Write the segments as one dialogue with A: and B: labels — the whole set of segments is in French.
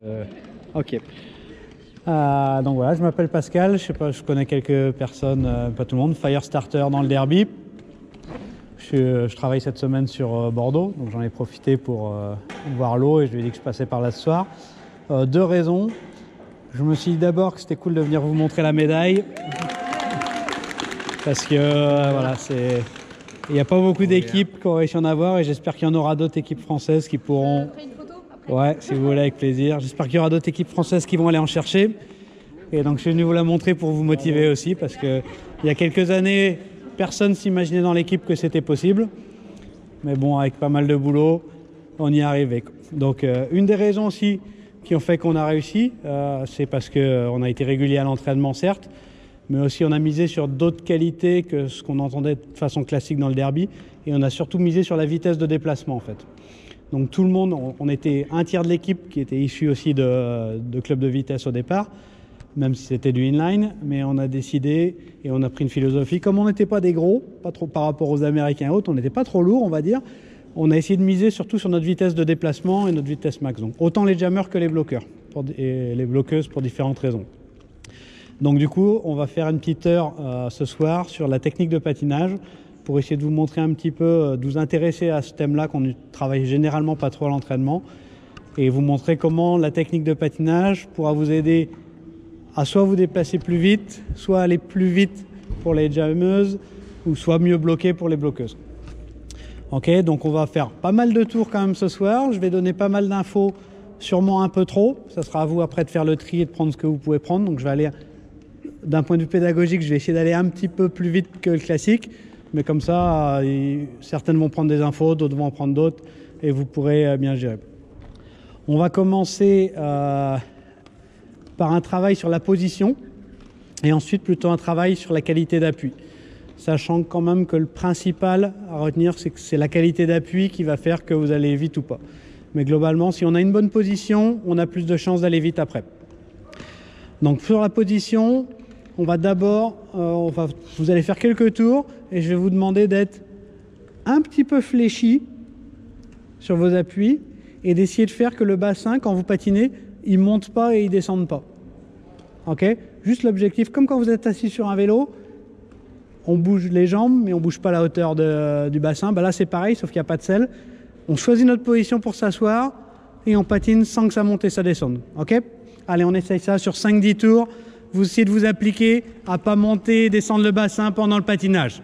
A: Ok. Donc voilà, je m'appelle Pascal, je sais pas, je connais quelques personnes, pas tout le monde, Firestarter dans le derby. Je travaille cette semaine sur Bordeaux, donc j'en ai profité pour voir l'eau et je lui ai dit que je passais par là ce soir. Deux raisons. Je me suis dit d'abord que c'était cool de venir vous montrer la médaille. Parce que voilà, il n'y a pas beaucoup d'équipes qui ont réussi à en avoir et j'espère qu'il y en aura d'autres équipes françaises qui pourront...
B: Une photo après.
A: Ouais, si vous voulez, avec plaisir. J'espère qu'il y aura d'autres équipes françaises qui vont aller en chercher. Et donc je suis venu vous la montrer pour vous motiver aussi, parce qu'il y a quelques années, personne ne s'imaginait dans l'équipe que c'était possible. Mais bon, avec pas mal de boulot, on y est arrivé. Donc une des raisons aussi qui ont fait qu'on a réussi, c'est parce qu'on a été régulier à l'entraînement, certes, mais aussi on a misé sur d'autres qualités que ce qu'on entendait de façon classique dans le derby. Et on a surtout misé sur la vitesse de déplacement, en fait. Donc tout le monde, on était un tiers de l'équipe qui était issu aussi de clubs de vitesse au départ, même si c'était du inline, mais on a décidé et on a pris une philosophie. Comme on n'était pas des gros, pas trop par rapport aux Américains et autres, on n'était pas trop lourd, on va dire, on a essayé de miser surtout sur notre vitesse de déplacement et notre vitesse max. Donc autant les jammers que les bloqueurs, et les bloqueuses pour différentes raisons. Donc du coup, on va faire une petite heure ce soir sur la technique de patinage pour essayer de vous montrer un petit peu, de vous intéresser à ce thème-là qu'on ne travaille généralement pas trop à l'entraînement et vous montrer comment la technique de patinage pourra vous aider à soit vous déplacer plus vite, soit aller plus vite pour les jammeuses ou soit mieux bloquer pour les bloqueuses. Ok, donc on va faire pas mal de tours quand même ce soir. Je vais donner pas mal d'infos, sûrement un peu trop. Ça sera à vous après de faire le tri et de prendre ce que vous pouvez prendre. Donc je vais aller... D'un point de vue pédagogique, je vais essayer d'aller un petit peu plus vite que le classique, mais comme ça, certaines vont prendre des infos, d'autres vont en prendre d'autres, et vous pourrez bien gérer. On va commencer par un travail sur la position, et ensuite plutôt un travail sur la qualité d'appui. Sachant quand même que le principal à retenir, c'est que c'est la qualité d'appui qui va faire que vous allez vite ou pas. Mais globalement, si on a une bonne position, on a plus de chances d'aller vite après. Donc sur la position, on va d'abord, vous allez faire quelques tours et je vais vous demander d'être un petit peu fléchi sur vos appuis et d'essayer de faire que le bassin, quand vous patinez, il ne monte pas et il ne descende pas. Ok ? Juste l'objectif, comme quand vous êtes assis sur un vélo, on bouge les jambes mais on ne bouge pas la hauteur du bassin. Ben là c'est pareil, sauf qu'il n'y a pas de selle. On choisit notre position pour s'asseoir et on patine sans que ça monte et ça descende. Ok ? Allez, on essaye ça sur 5-10 tours. Vous essayez de vous appliquer à ne pas monter et descendre le bassin pendant le patinage.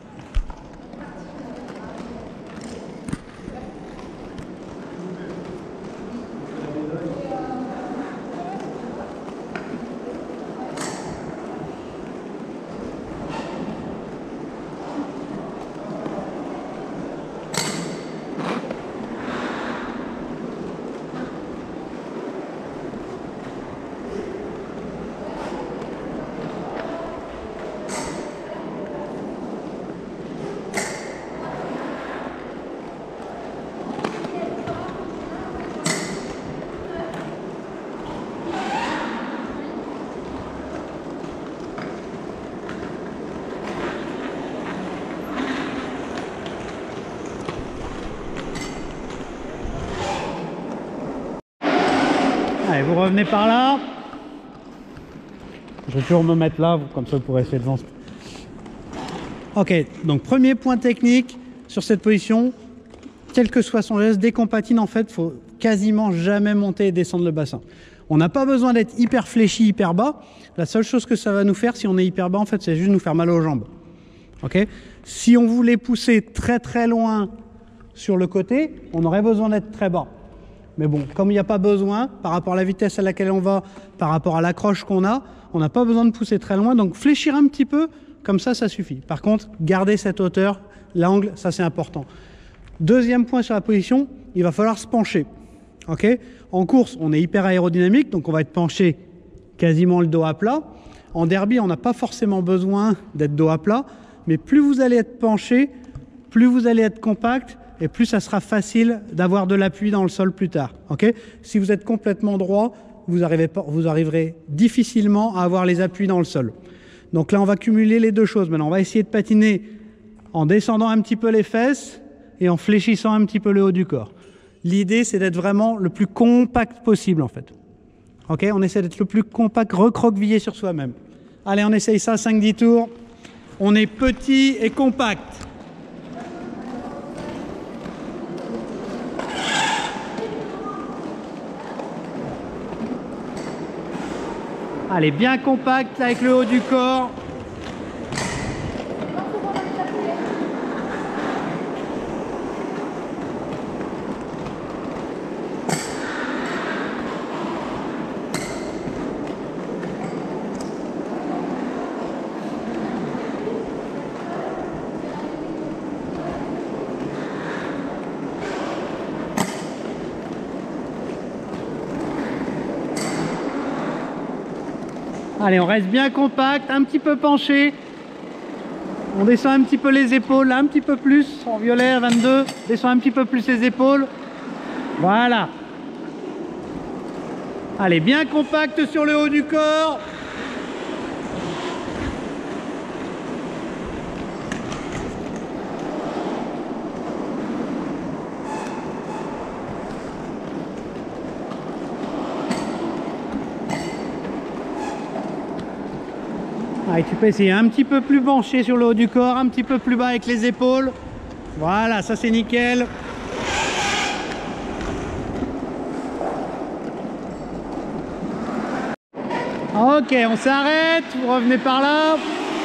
A: Allez, vous revenez par là. Je vais toujours me mettre là, comme ça vous pourrez essayer de lancer. Ok, donc premier point technique sur cette position, quel que soit son geste, dès qu'on patine, en fait, il faut quasiment jamais monter et descendre le bassin. On n'a pas besoin d'être hyper fléchi, hyper bas. La seule chose que ça va nous faire, si on est hyper bas, en fait, c'est juste nous faire mal aux jambes. Ok ? Si on voulait pousser très très loin sur le côté, on aurait besoin d'être très bas. Mais bon, comme il n'y a pas besoin, par rapport à la vitesse à laquelle on va, par rapport à l'accroche qu'on a, on n'a pas besoin de pousser très loin. Donc fléchir un petit peu, comme ça suffit. Par contre, garder cette hauteur, l'angle, ça c'est important. Deuxième point sur la position, il va falloir se pencher. Okay ? En course, on est hyper aérodynamique, donc on va être penché quasiment le dos à plat. En derby, on n'a pas forcément besoin d'être dos à plat, mais plus vous allez être penché, plus vous allez être compact, et plus ça sera facile d'avoir de l'appui dans le sol plus tard. Okay ? Si vous êtes complètement droit, vous arriverez difficilement à avoir les appuis dans le sol. Donc là, on va cumuler les deux choses. Maintenant, on va essayer de patiner en descendant un petit peu les fesses et en fléchissant un petit peu le haut du corps. L'idée, c'est d'être vraiment le plus compact possible, en fait. Ok, on essaie d'être le plus compact, recroquevillé sur soi-même. Allez, on essaye ça, 5-10 tours. On est petit et compact. Allez, bien compact avec le haut du corps. Allez, on reste bien compact, un petit peu penché. On descend un petit peu les épaules, un petit peu plus, en violet à 22. Descend un petit peu plus les épaules. Voilà. Allez, bien compact sur le haut du corps. Allez, tu peux essayer un petit peu plus penché sur le haut du corps, un petit peu plus bas avec les épaules. Voilà, ça c'est nickel. Ok, on s'arrête, vous revenez par là.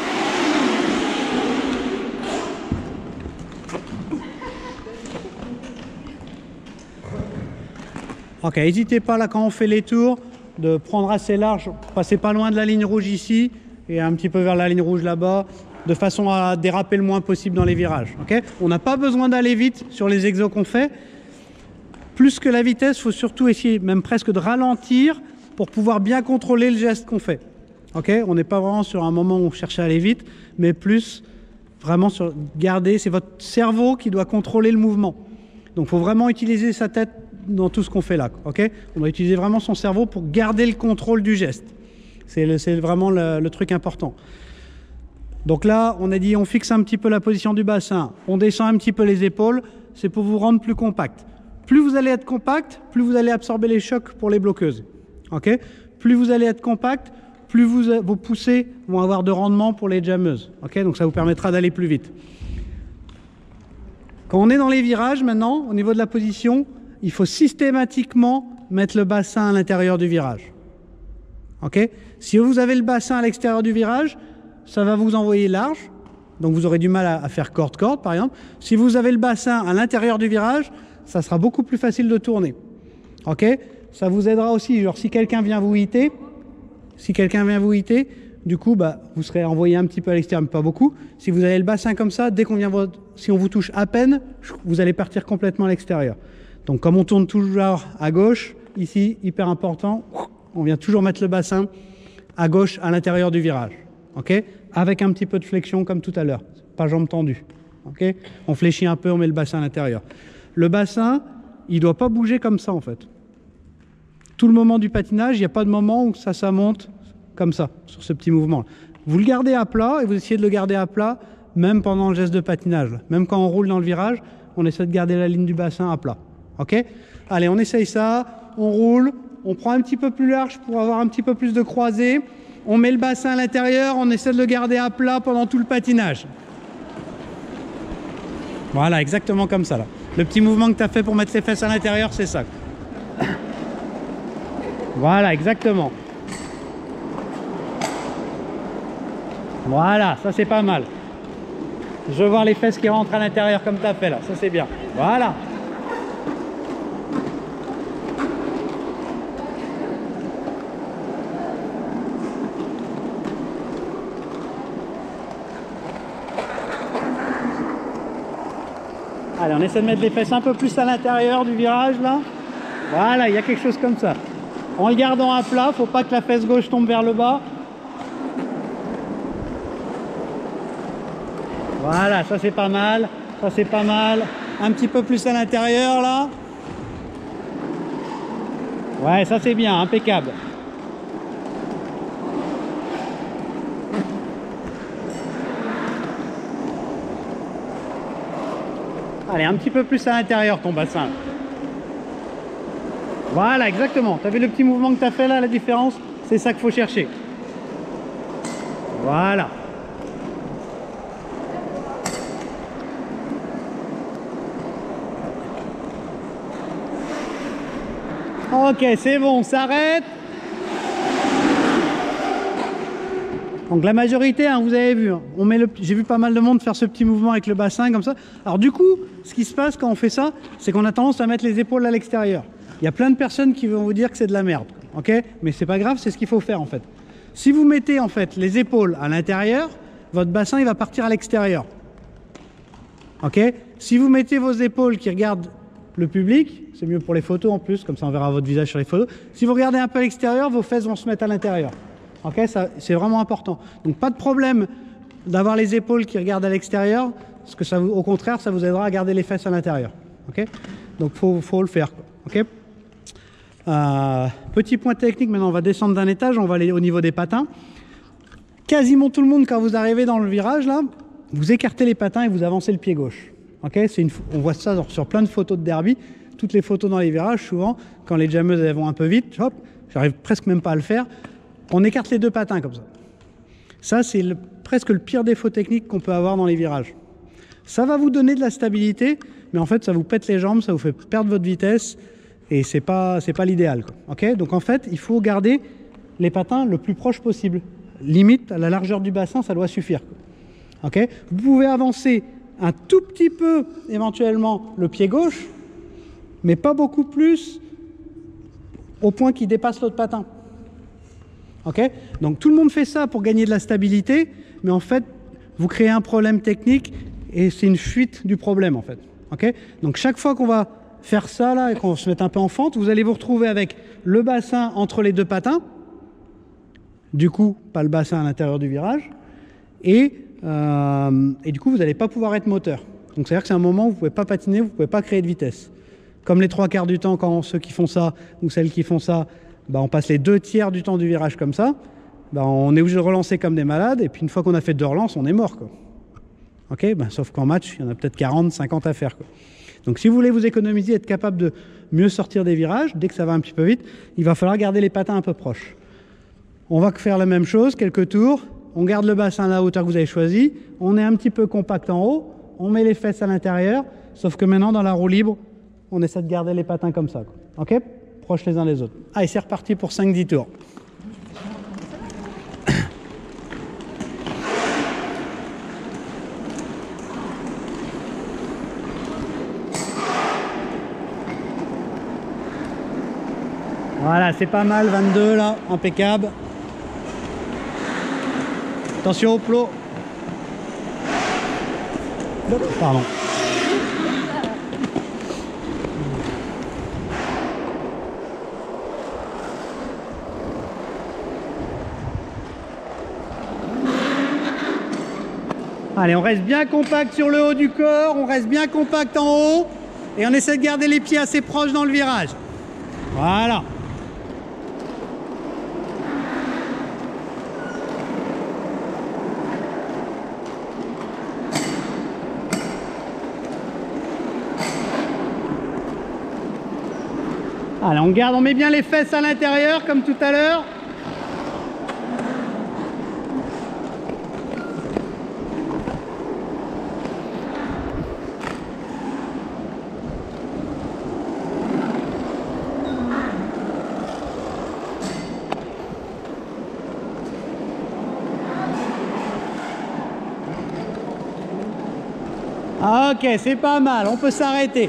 A: Ok, n'hésitez pas là quand on fait les tours de prendre assez large, passez pas loin de la ligne rouge ici et un petit peu vers la ligne rouge là-bas, de façon à déraper le moins possible dans les virages. Okay, on n'a pas besoin d'aller vite sur les exos qu'on fait. Plus que la vitesse, il faut surtout essayer même presque de ralentir pour pouvoir bien contrôler le geste qu'on fait. Okay, on n'est pas vraiment sur un moment où on cherche à aller vite, mais plus vraiment sur garder, c'est votre cerveau qui doit contrôler le mouvement. Donc il faut vraiment utiliser sa tête dans tout ce qu'on fait là. Okay, on doit utiliser vraiment son cerveau pour garder le contrôle du geste. C'est vraiment le truc important. Donc là, on a dit on fixe un petit peu la position du bassin, on descend un petit peu les épaules, c'est pour vous rendre plus compact. Plus vous allez être compact, plus vous allez absorber les chocs pour les bloqueuses. Okay, plus vous allez être compact, plus vos poussées vont avoir de rendement pour les jammeuses. Okay, donc ça vous permettra d'aller plus vite. Quand on est dans les virages maintenant, au niveau de la position, il faut systématiquement mettre le bassin à l'intérieur du virage. Okay, si vous avez le bassin à l'extérieur du virage, ça va vous envoyer large, donc vous aurez du mal à faire corde-corde par exemple. Si vous avez le bassin à l'intérieur du virage, ça sera beaucoup plus facile de tourner. Okay, ça vous aidera aussi, genre si quelqu'un vient vous hitter, du coup vous serez envoyé un petit peu à l'extérieur, mais pas beaucoup. Si vous avez le bassin comme ça, dès qu'on vient si on vous touche à peine, vous allez partir complètement à l'extérieur. Donc comme on tourne toujours à gauche, ici, hyper important, on vient toujours mettre le bassin à gauche à l'intérieur du virage. Okay, avec un petit peu de flexion comme tout à l'heure, pas jambes tendues. Okay, on fléchit un peu, on met le bassin à l'intérieur. Le bassin, il ne doit pas bouger comme ça en fait. Tout le moment du patinage, il n'y a pas de moment où ça monte comme ça, sur ce petit mouvement. Vous le gardez à plat et vous essayez de le garder à plat même pendant le geste de patinage. Même quand on roule dans le virage, on essaie de garder la ligne du bassin à plat. Ok, allez, on essaye ça, on roule, on prend un petit peu plus large pour avoir un petit peu plus de croisée. On met le bassin à l'intérieur, on essaie de le garder à plat pendant tout le patinage. Voilà, exactement comme ça là. Le petit mouvement que tu as fait pour mettre les fesses à l'intérieur, c'est ça. Voilà, exactement. Voilà, ça c'est pas mal. Je veux voir les fesses qui rentrent à l'intérieur comme tu as fait là, ça c'est bien. Voilà. Allez, on essaie de mettre les fesses un peu plus à l'intérieur du virage là. Voilà, il y a quelque chose comme ça. En le gardant à plat, faut pas que la fesse gauche tombe vers le bas. Voilà, ça c'est pas mal. Ça c'est pas mal. Un petit peu plus à l'intérieur là. Ouais, ça c'est bien, impeccable. Allez, un petit peu plus à l'intérieur ton bassin. Voilà, exactement. Tu as vu le petit mouvement que tu as fait là, la différence? C'est ça qu'il faut chercher. Voilà. Ok, c'est bon, on s'arrête. Donc la majorité, hein, vous avez vu, hein, j'ai vu pas mal de monde faire ce petit mouvement avec le bassin comme ça. Alors du coup, ce qui se passe quand on fait ça, c'est qu'on a tendance à mettre les épaules à l'extérieur. Il y a plein de personnes qui vont vous dire que c'est de la merde, ok? Mais c'est pas grave, c'est ce qu'il faut faire en fait. Si vous mettez en fait les épaules à l'intérieur, votre bassin il va partir à l'extérieur. Ok? Si vous mettez vos épaules qui regardent le public, c'est mieux pour les photos en plus, comme ça on verra votre visage sur les photos. Si vous regardez un peu à l'extérieur, vos fesses vont se mettre à l'intérieur. Ok, ça, c'est vraiment important. Donc pas de problème d'avoir les épaules qui regardent à l'extérieur, parce que ça, au contraire, ça vous aidera à garder les fesses à l'intérieur. Ok, donc faut le faire. Ok. Petit point technique, maintenant on va descendre d'un étage, on va aller au niveau des patins. Quasiment tout le monde, quand vous arrivez dans le virage, là, vous écartez les patins et vous avancez le pied gauche. Ok, on voit ça sur plein de photos de derby. Toutes les photos dans les virages, souvent, quand les jammeuses elles vont un peu vite, hop, j'arrive presque même pas à le faire. On écarte les deux patins comme ça. Ça, c'est presque le pire défaut technique qu'on peut avoir dans les virages. Ça va vous donner de la stabilité, mais en fait, ça vous pète les jambes, ça vous fait perdre votre vitesse, et c'est pas l'idéal. Ok, donc en fait, il faut garder les patins le plus proche possible. Limite, à la largeur du bassin, ça doit suffire. Ok, vous pouvez avancer un tout petit peu, éventuellement, le pied gauche, mais pas beaucoup plus, au point qu'il dépasse l'autre patin. Okay, donc tout le monde fait ça pour gagner de la stabilité, mais en fait, vous créez un problème technique et c'est une fuite du problème en fait. Okay, donc chaque fois qu'on va faire ça là et qu'on se met un peu en fente, vous allez vous retrouver avec le bassin entre les deux patins, du coup, pas le bassin à l'intérieur du virage, et du coup, vous n'allez pas pouvoir être moteur. Donc c'est-à-dire que c'est un moment où vous ne pouvez pas patiner, vous ne pouvez pas créer de vitesse. Comme les 3/4 du temps, quand ceux qui font ça ou celles qui font ça, bah, on passe les 2/3 du temps du virage comme ça, bah, on est obligé de relancer comme des malades, et puis une fois qu'on a fait 2 relances, on est mort. Quoi. Okay, bah, sauf qu'en match, il y en a peut-être 40, 50 à faire. Quoi. Donc si vous voulez vous économiser, être capable de mieux sortir des virages, dès que ça va un petit peu vite, il va falloir garder les patins un peu proches. On va faire la même chose, quelques tours, on garde le bassin à la hauteur que vous avez choisi, on est un petit peu compact en haut, on met les fesses à l'intérieur, sauf que maintenant, dans la roue libre, on essaie de garder les patins comme ça. Quoi. Ok ? Proches les uns des autres. Allez, c'est reparti pour 5-10 tours. Voilà, c'est pas mal, 22 là, impeccable. Attention au plot. Pardon. Allez, on reste bien compact sur le haut du corps, on reste bien compact en haut et on essaie de garder les pieds assez proches dans le virage. Voilà. Allez, on garde, on met bien les fesses à l'intérieur comme tout à l'heure. Ah, ok, c'est pas mal, on peut s'arrêter.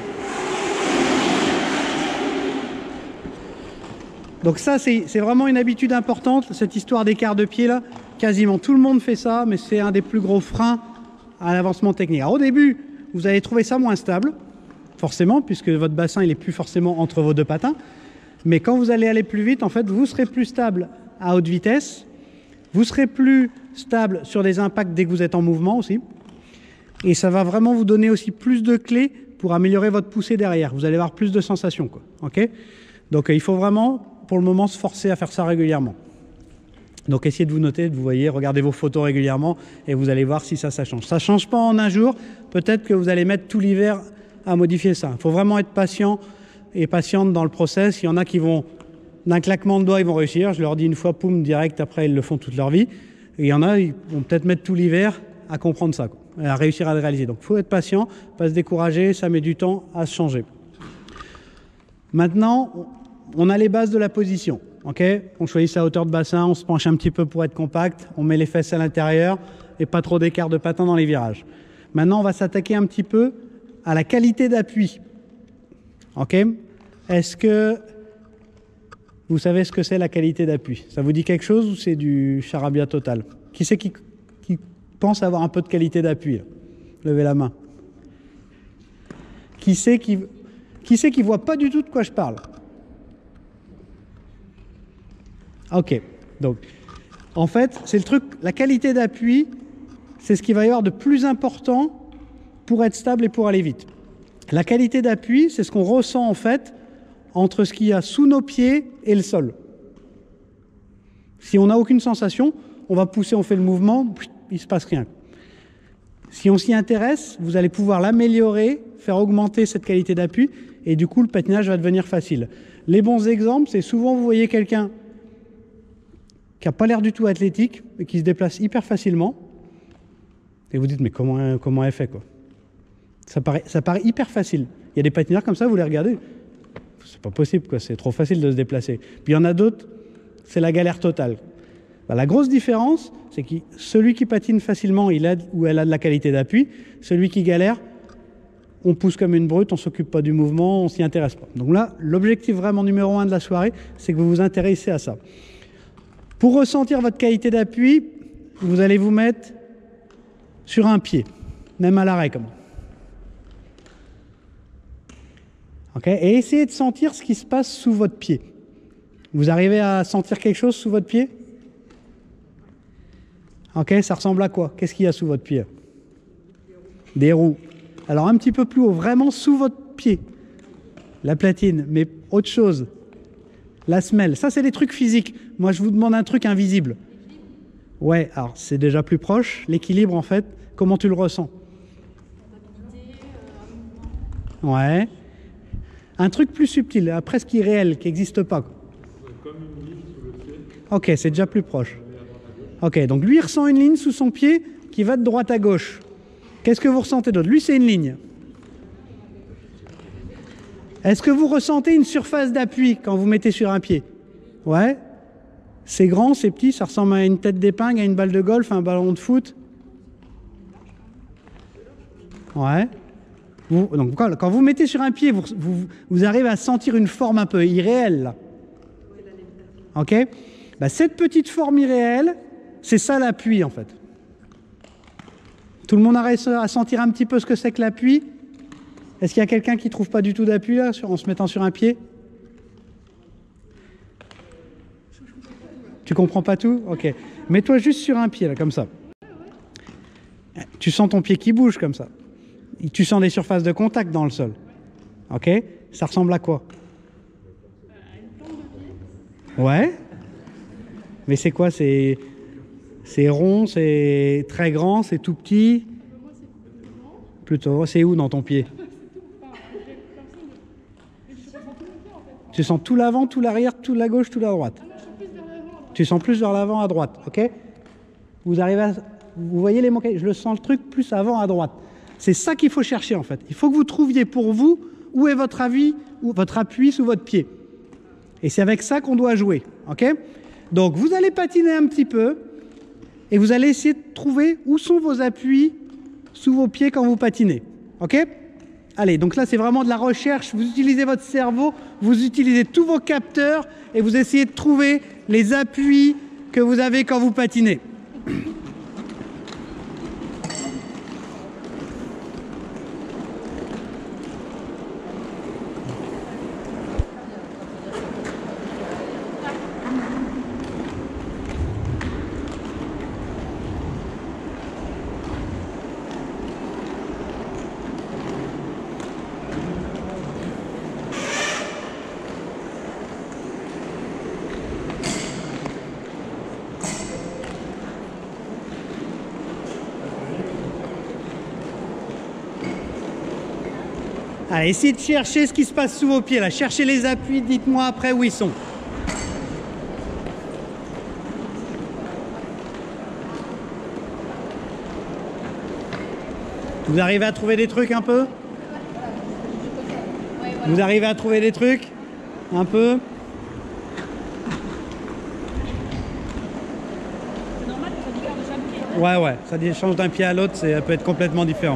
A: Donc ça, c'est vraiment une habitude importante, cette histoire d'écart de pied là. Quasiment tout le monde fait ça, mais c'est un des plus gros freins à l'avancement technique. Alors au début, vous allez trouver ça moins stable, forcément, puisque votre bassin il est plus forcément entre vos deux patins. Mais quand vous allez aller plus vite, en fait, vous serez plus stable à haute vitesse. Vous serez plus stable sur des impacts dès que vous êtes en mouvement aussi. Et ça va vraiment vous donner aussi plus de clés pour améliorer votre poussée derrière. Vous allez avoir plus de sensations, quoi. Okay ? Donc il faut vraiment, pour le moment, se forcer à faire ça régulièrement. Donc essayez de vous noter, de vous voyez, regardez vos photos régulièrement et vous allez voir si ça change. Ça ne change pas en un jour, peut-être que vous allez mettre tout l'hiver à modifier ça. Il faut vraiment être patient. et patientes dans le process. Il y en a qui vont, d'un claquement de doigts, ils vont réussir. Je leur dis une fois, poum, direct, après, ils le font toute leur vie. Et il y en a, ils vont peut-être mettre tout l'hiver à comprendre ça, quoi, à réussir à le réaliser. Donc, il faut être patient, pas se décourager, ça met du temps à se changer. Maintenant, on a les bases de la position. Okay, on choisit sa hauteur de bassin, on se penche un petit peu pour être compact, on met les fesses à l'intérieur et pas trop d'écart de patin dans les virages. Maintenant, on va s'attaquer un petit peu à la qualité d'appui. Okay, est-ce que vous savez ce que c'est la qualité d'appui? Ça vous dit quelque chose ou c'est du charabia total? Qui c'est qui pense avoir un peu de qualité d'appui? Levez la main. Qui c'est qui voit pas du tout de quoi je parle? Ok, donc en fait, c'est le truc, la qualité d'appui, c'est ce qu'il va y avoir de plus important pour être stable et pour aller vite. La qualité d'appui, c'est ce qu'on ressent en fait entre ce qu'il y a sous nos pieds et le sol. Si on n'a aucune sensation, on va pousser, on fait le mouvement, il ne se passe rien. Si on s'y intéresse, vous allez pouvoir l'améliorer, faire augmenter cette qualité d'appui, et du coup, le patinage va devenir facile. Les bons exemples, c'est souvent, vous voyez quelqu'un qui n'a pas l'air du tout athlétique, et qui se déplace hyper facilement, et vous dites, mais comment elle fait, quoi? Ça paraît hyper facile. Il y a des patineurs comme ça, vous les regardez, c'est pas possible, quoi, c'est trop facile de se déplacer. Puis il y en a d'autres, c'est la galère totale. Ben, la grosse différence, c'est que celui qui patine facilement, il a ou elle a de la qualité d'appui. Celui qui galère, on pousse comme une brute, on s'occupe pas du mouvement, on s'y intéresse pas. Donc là, l'objectif vraiment numéro 1 de la soirée, c'est que vous vous intéressez à ça. Pour ressentir votre qualité d'appui, vous allez vous mettre sur un pied, même à l'arrêt comme ça. Okay, et essayez de sentir ce qui se passe sous votre pied. Vous arrivez à sentir quelque chose sous votre pied? Ok, ça ressemble à quoi? Qu'est-ce qu'il y a sous votre pied? Des roues. Alors un petit peu plus haut, vraiment sous votre pied. La platine, mais autre chose. La semelle. Ça, c'est des trucs physiques. Moi, je vous demande un truc invisible. Ouais, alors c'est déjà plus proche. L'équilibre, en fait, comment tu le ressens? Ouais. Un truc plus subtil, presque irréel, qui n'existe pas. Comme une ligne sous le pied. Ok, c'est déjà plus proche. Ok, donc lui, il ressent une ligne sous son pied qui va de droite à gauche. Qu'est-ce que vous ressentez d'autre? Lui, c'est une ligne. Est-ce que vous ressentez une surface d'appui quand vous mettez sur un pied? Ouais. C'est grand, c'est petit, ça ressemble à une tête d'épingle, à une balle de golf, à un ballon de foot. Ouais. Donc, quand vous mettez sur un pied, vous arrivez à sentir une forme un peu irréelle. Là. Ok? Bah, cette petite forme irréelle, c'est ça l'appui en fait. Tout le monde arrive à sentir un petit peu ce que c'est que l'appui? Est-ce qu'il y a quelqu'un qui ne trouve pas du tout d'appui là, en se mettant sur un pied? Tu comprends pas tout? Ok. Mets-toi juste sur un pied là, comme ça. Tu sens ton pied qui bouge comme ça. Tu sens des surfaces de contact dans le sol. Ok? Ça ressemble à quoi? Ouais. Mais c'est quoi? C'est rond, c'est très grand, c'est tout petit? Plutôt. C'est où dans ton pied? Tu sens tout l'avant, tout l'arrière, tout la gauche, tout la droite? Tu sens plus vers l'avant à droite. Ok? Vous arrivez à... Vous voyez les mots? Je le sens le truc plus avant à droite. C'est ça qu'il faut chercher en fait. Il faut que vous trouviez pour vous où est votre appui sous votre pied. Et c'est avec ça qu'on doit jouer. Ok? Donc vous allez patiner un petit peu et vous allez essayer de trouver où sont vos appuis sous vos pieds quand vous patinez. Ok? Allez, donc là c'est vraiment de la recherche. Vous utilisez votre cerveau, vous utilisez tous vos capteurs et vous essayez de trouver les appuis que vous avez quand vous patinez. Allez, essayez de chercher ce qui se passe sous vos pieds là. Cherchez les appuis, dites-moi après où ils sont. Vous arrivez à trouver des trucs un peu? Vous arrivez à trouver des trucs un peu? Ouais, ça change d'un pied à l'autre, ça peut être complètement différent.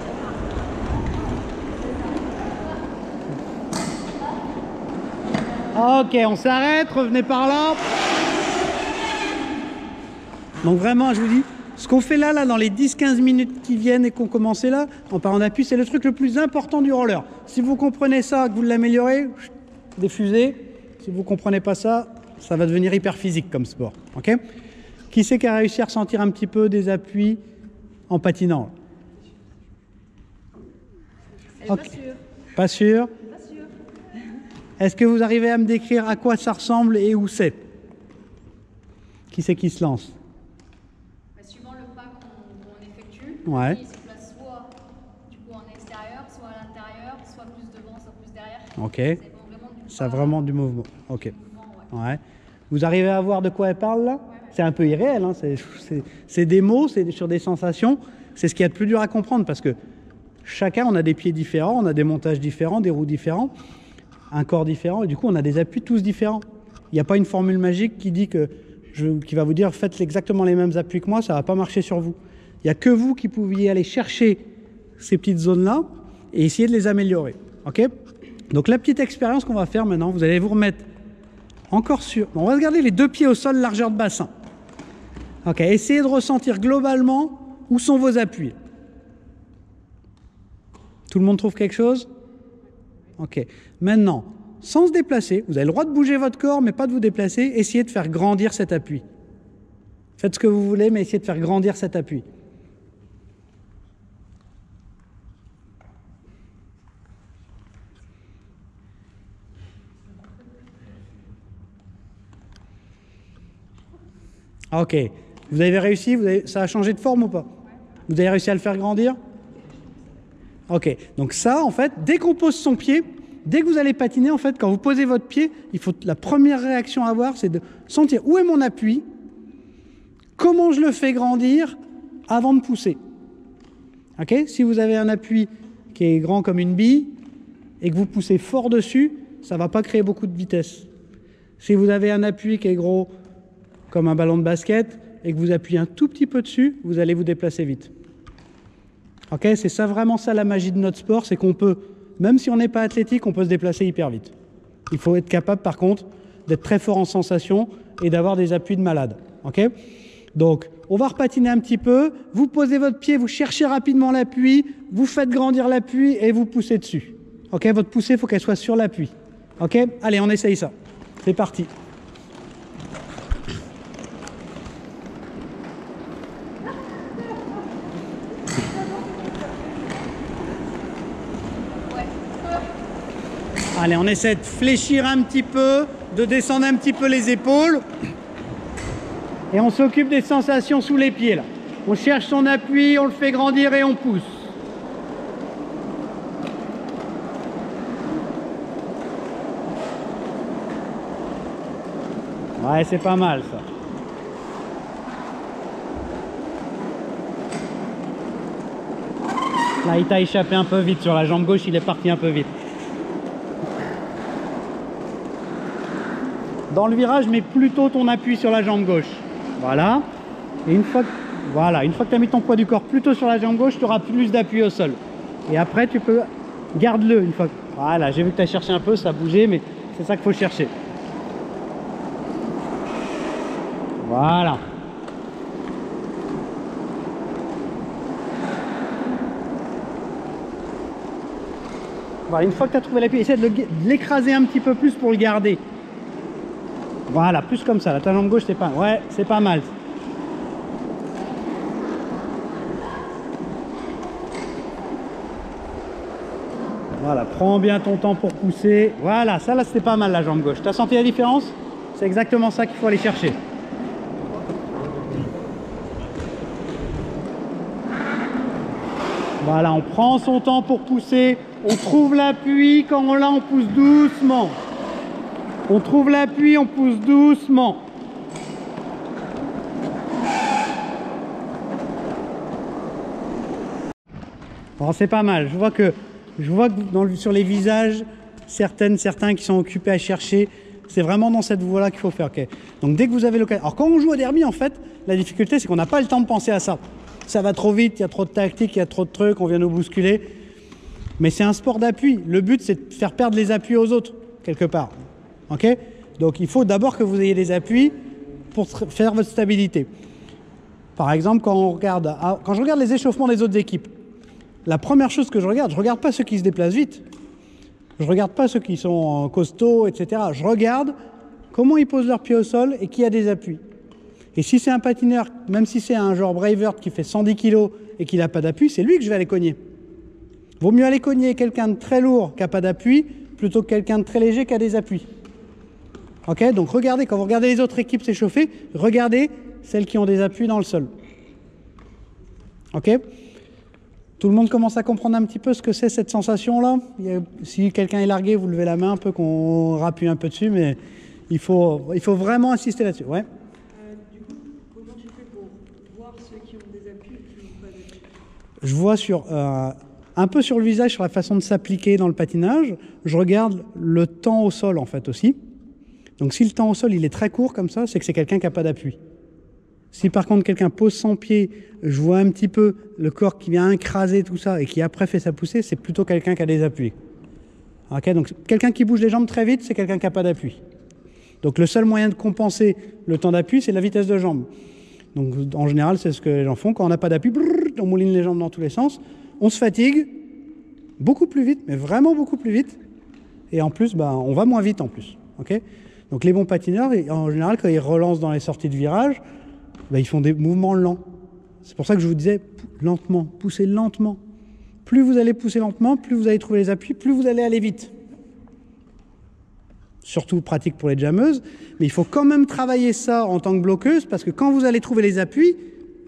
A: Ok, on s'arrête, revenez par là. Donc vraiment, je vous dis, ce qu'on fait là, dans les 10-15 minutes qui viennent et qu'on commence là, on part en appui, c'est le truc le plus important du roller. Si vous comprenez ça, que vous l'améliorez, diffusez. Si vous ne comprenez pas ça, ça va devenir hyper physique comme sport. Ok? Qui c'est qui a réussi à ressentir un petit peu des appuis en patinant? Okay. Pas sûr. Pas sûr. Est-ce que vous arrivez à me décrire à quoi ça ressemble et où c'est? Qui c'est qui se lance?
B: Suivant le pas qu'on effectue,
A: ouais.
B: Il se place soit du coup, en extérieur, soit à l'intérieur, soit plus devant, soit plus derrière.
A: Ok. Ça vraiment du mouvement. Ok. Ouais. Vous arrivez à voir de quoi elle parle là? Ouais. C'est un peu irréel, hein. C'est des mots, c'est sur des sensations. C'est ce qu'il y a de plus dur à comprendre parce que chacun, on a des pieds différents, on a des montages différents, des roues différents, un corps différent et du coup on a des appuis tous différents. Il n'y a pas une formule magique qui dit qui va vous dire faites exactement les mêmes appuis que moi, ça ne va pas marcher sur vous. Il n'y a que vous qui pouviez aller chercher ces petites zones-là et essayer de les améliorer. Ok? Donc la petite expérience qu'on va faire maintenant, vous allez vous remettre encore sur... On va regarder les deux pieds au sol, largeur de bassin. Ok, essayez de ressentir globalement où sont vos appuis. Tout le monde trouve quelque chose? Ok. Maintenant, sans se déplacer, vous avez le droit de bouger votre corps, mais pas de vous déplacer. Essayez de faire grandir cet appui. Faites ce que vous voulez, mais essayez de faire grandir cet appui. Ok. Vous avez réussi? Ça a changé de forme ou pas? Vous avez réussi à le faire grandir? Ok. Donc ça, en fait, dès qu'on pose son pied, dès que vous allez patiner, en fait, quand vous posez votre pied, la première réaction à avoir, c'est de sentir où est mon appui, comment je le fais grandir avant de pousser. Ok? Si vous avez un appui qui est grand comme une bille et que vous poussez fort dessus, ça ne va pas créer beaucoup de vitesse. Si vous avez un appui qui est gros comme un ballon de basket et que vous appuyez un tout petit peu dessus, vous allez vous déplacer vite. Ok? C'est ça vraiment ça la magie de notre sport, c'est qu'on peut, même si on n'est pas athlétique, on peut se déplacer hyper vite. Il faut être capable par contre d'être très fort en sensation et d'avoir des appuis de malade. Ok? Donc on va repatiner un petit peu, vous posez votre pied, vous cherchez rapidement l'appui, vous faites grandir l'appui et vous poussez dessus. Ok? Votre poussée, il faut qu'elle soit sur l'appui. Ok? Allez, on essaye ça. C'est parti. Allez, on essaie de fléchir un petit peu, de descendre un petit peu les épaules. Et on s'occupe des sensations sous les pieds, là. On cherche son appui, on le fait grandir et on pousse. Ouais, c'est pas mal, ça. Là, il t'a échappé un peu vite sur la jambe gauche, il est parti un peu vite. Dans le virage, mets plutôt ton appui sur la jambe gauche. Voilà. Et une fois que tu as mis ton poids du corps plutôt sur la jambe gauche, tu auras plus d'appui au sol. Et après, tu peux... Garde-le une fois. Voilà, j'ai vu que tu as cherché un peu, ça a bougé, mais c'est ça qu'il faut chercher. Voilà. Voilà, une fois que tu as trouvé l'appui, essaie de l'écraser un petit peu plus pour le garder. Voilà, plus comme ça. La ta jambe gauche, c'est pas... Ouais, c'est pas mal. Voilà, prends bien ton temps pour pousser. Voilà, ça là, c'était pas mal la jambe gauche. T'as senti la différence? C'est exactement ça qu'il faut aller chercher. Voilà, on prend son temps pour pousser. On trouve l'appui, quand on l'a, on pousse doucement. On trouve l'appui, on pousse doucement. Alors c'est pas mal. Je vois que sur les visages, certains qui sont occupés à chercher, c'est vraiment dans cette voie-là qu'il faut faire. Okay. Donc dès que vous avez l'occasion. Alors quand on joue au derby, en fait, la difficulté, c'est qu'on n'a pas le temps de penser à ça. Ça va trop vite, il y a trop de tactique, il y a trop de trucs, on vient nous bousculer. Mais c'est un sport d'appui. Le but, c'est de faire perdre les appuis aux autres, quelque part. Okay. Donc il faut d'abord que vous ayez des appuis pour faire votre stabilité. Par exemple, quand je regarde les échauffements des autres équipes, la première chose que je regarde pas ceux qui se déplacent vite. Je regarde pas ceux qui sont costauds, etc. Je regarde comment ils posent leurs pieds au sol et qui a des appuis. Et si c'est un patineur, même si c'est un genre Bravert qui fait 110 kg et qu'il n'a pas d'appui, c'est lui que je vais aller cogner. Vaut mieux aller cogner quelqu'un de très lourd qui n'a pas d'appui plutôt que quelqu'un de très léger qui a des appuis. Ok, donc regardez, quand vous regardez les autres équipes s'échauffer, regardez celles qui ont des appuis dans le sol. Ok ? Tout le monde commence à comprendre un petit peu ce que c'est cette sensation-là. Si quelqu'un est largué, vous levez la main un peu, qu'on rappuie un peu dessus, mais il faut vraiment insister là-dessus. Ouais.
C: Du coup, comment tu fais pour voir ceux qui ont des appuis et qui n'ont pas d'appui?
A: Je vois un peu sur le visage, sur la façon de s'appliquer dans le patinage. Je regarde le temps au sol, en fait, aussi. Donc si le temps au sol, il est très court comme ça, c'est que c'est quelqu'un qui n'a pas d'appui. Si par contre quelqu'un pose son pied, je vois un petit peu le corps qui vient écraser tout ça et qui après fait sa poussée, c'est plutôt quelqu'un qui a des appuis. Okay, donc quelqu'un qui bouge les jambes très vite, c'est quelqu'un qui n'a pas d'appui. Donc le seul moyen de compenser le temps d'appui, c'est la vitesse de jambe. Donc en général, c'est ce que les gens font. Quand on n'a pas d'appui, on mouline les jambes dans tous les sens. On se fatigue beaucoup plus vite, mais vraiment beaucoup plus vite. Et en plus, on va moins vite en plus. Okay, donc les bons patineurs, en général, quand ils relancent dans les sorties de virage, ils font des mouvements lents. C'est pour ça que je vous disais lentement, poussez lentement. Plus vous allez pousser lentement, plus vous allez trouver les appuis, plus vous allez aller vite. Surtout pratique pour les jammeuses, mais il faut quand même travailler ça en tant que bloqueuse, parce que quand vous allez trouver les appuis,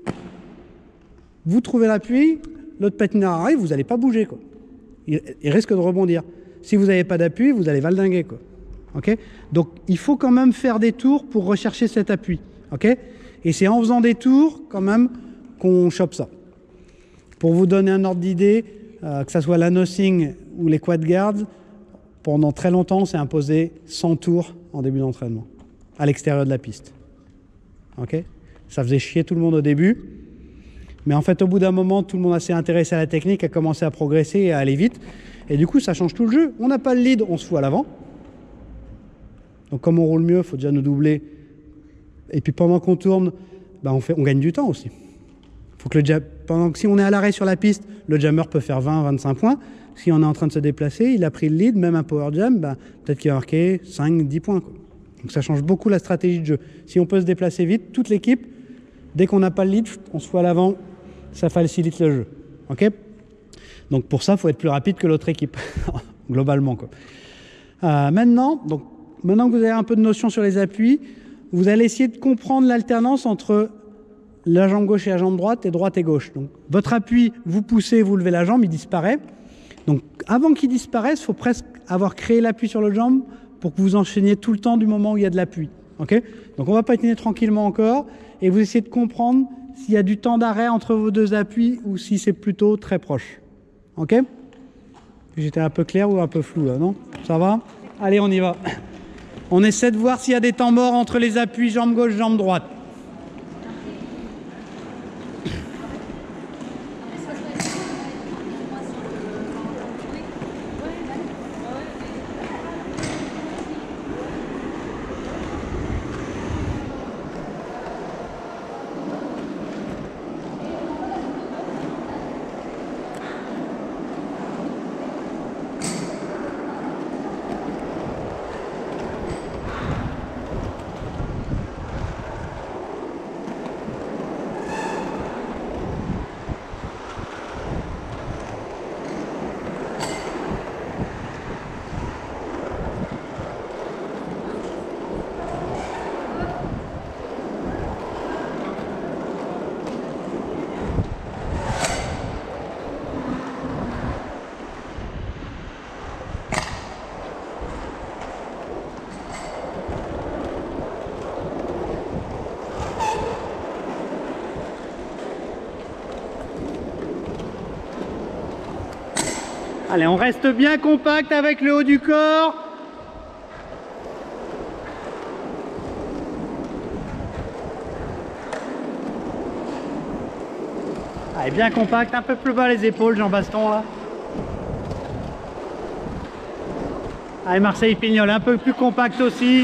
A: vous trouvez l'appui, l'autre patineur arrive, vous n'allez pas bouger, quoi. Il risque de rebondir. Si vous n'avez pas d'appui, vous allez valdinguer, quoi. Okay, donc il faut quand même faire des tours pour rechercher cet appui. Okay, et c'est en faisant des tours, quand même, qu'on chope ça. Pour vous donner un ordre d'idée, que ce soit la nothing ou les quad guards, pendant très longtemps, on s'est imposé 100 tours en début d'entraînement, à l'extérieur de la piste. Okay, ça faisait chier tout le monde au début, mais en fait, au bout d'un moment, tout le monde s'est intéressé à la technique, a commencé à progresser et à aller vite. Et du coup, ça change tout le jeu. On n'a pas le lead, on se fout à l'avant. Donc comme on roule mieux, il faut déjà nous doubler. Et puis pendant qu'on tourne, on gagne du temps aussi. Faut que si on est à l'arrêt sur la piste, le jammer peut faire 20-25 points. Si on est en train de se déplacer, il a pris le lead, même un power jam, peut-être qu'il a marqué 5-10 points. Quoi. Donc ça change beaucoup la stratégie de jeu. Si on peut se déplacer vite, toute l'équipe, dès qu'on n'a pas le lead, on se fout à l'avant, ça facilite le jeu. Okay, donc pour ça, il faut être plus rapide que l'autre équipe, globalement. Quoi. Maintenant que vous avez un peu de notion sur les appuis, vous allez essayer de comprendre l'alternance entre la jambe gauche et la jambe droite et gauche. Donc, votre appui, vous poussez, vous levez la jambe, il disparaît. Donc, avant qu'il disparaisse, il faut presque avoir créé l'appui sur l'autre jambe pour que vous enchaîniez tout le temps du moment où il y a de l'appui. Okay, donc, on va patiner tranquillement encore et vous essayez de comprendre s'il y a du temps d'arrêt entre vos deux appuis ou si c'est plutôt très proche. Ok ? J'étais un peu clair ou un peu flou là, non ? Ça va ? Allez, on y va. On essaie de voir s'il y a des temps morts entre les appuis jambe gauche, jambe droite. Allez, on reste bien compact avec le haut du corps. Allez, bien compact, un peu plus bas les épaules, Jean Baston là. Allez, Marseille Pignol, un peu plus compact aussi.